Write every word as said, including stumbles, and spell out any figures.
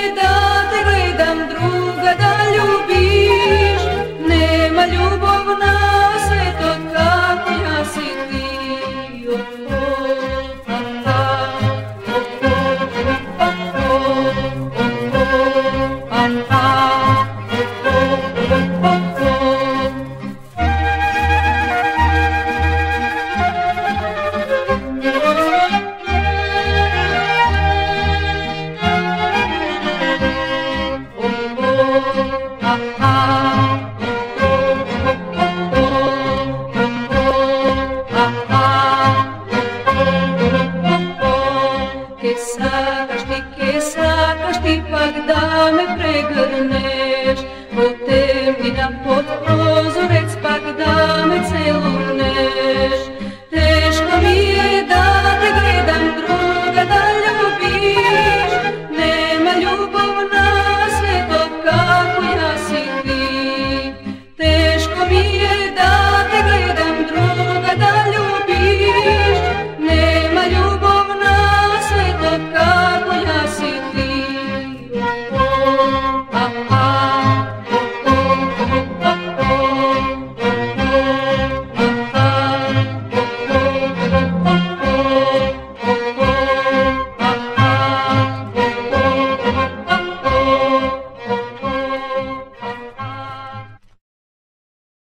da te gledam druga, da ljubiš. Nema ljubovna sveto kako ja si ti. Oh, oh, ah, ah, oh, oh, oh, oh, oh, ah, ah, oh, oh, oh, oh. Che sacasti, che sacasti, pak da me pregrne.